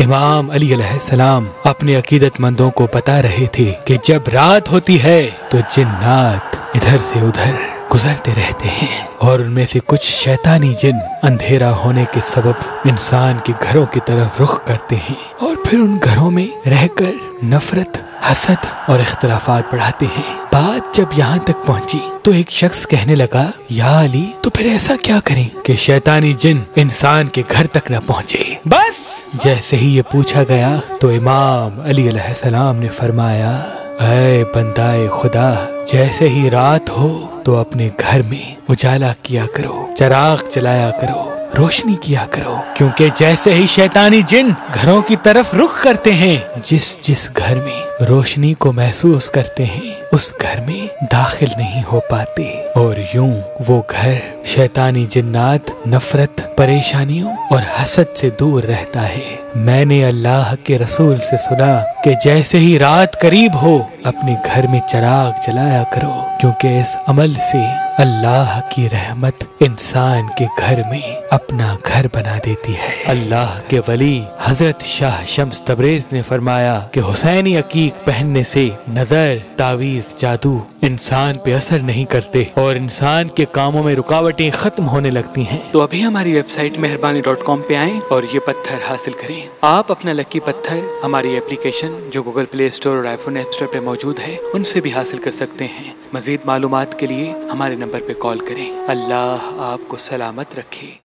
इमाम अली अलैहिस्सलाम अपने अकीदतमंदों को बता रहे थे कि जब रात होती है तो जिन्नात इधर से उधर गुजरते रहते हैं और उनमें से कुछ शैतानी जिन अंधेरा होने के सबब इंसान के घरों की तरफ रुख करते हैं और फिर उन घरों में रहकर नफरत, हसद और इख्तिलाफात बढ़ाते हैं। बात जब यहाँ तक पहुँची तो एक शख्स कहने लगा, या अली, तो फिर ऐसा क्या करें कि शैतानी जिन इंसान के घर तक न पहुँचे। बस जैसे ही ये पूछा गया तो इमाम अली अलैहिस्सलाम ने फरमाया, ऐ बंदाए खुदा, जैसे ही रात हो तो अपने घर में उजाला किया करो, चिराग जलाया करो, रोशनी किया करो, क्योंकि जैसे ही शैतानी जिन घरों की तरफ रुख करते हैं, जिस घर में रोशनी को महसूस करते हैं उस घर में दाखिल नहीं हो पाते और यूं वो घर शैतानी जिन्नात, नफरत, परेशानियों और हसद से दूर रहता है। मैंने अल्लाह के रसूल से सुना कि जैसे ही रात करीब हो अपने घर में चिराग जलाया करो, क्योंकि इस अमल से अल्लाह की रहमत इंसान के घर में अपना घर बना देती है। अल्लाह के वली हजरत शाह शम्स तबरेज ने फरमाया कि हुसैनी अकीक पहनने से नजर, तावीज, जादू इंसान पे असर नहीं करते और इंसान के कामों में रुकावटें खत्म होने लगती हैं। तो अभी हमारी वेबसाइट मेहरबानी.com पे आएं और ये पत्थर हासिल करें। आप अपना लकी पत्थर हमारी एप्लीकेशन जो गूगल प्ले स्टोर और आईफोन ऐप स्टोर पे मौजूद है उनसे भी हासिल कर सकते हैं। मजीद मालूमात के लिए हमारे नंबर पे कॉल करें। अल्लाह आपको सलामत रखे।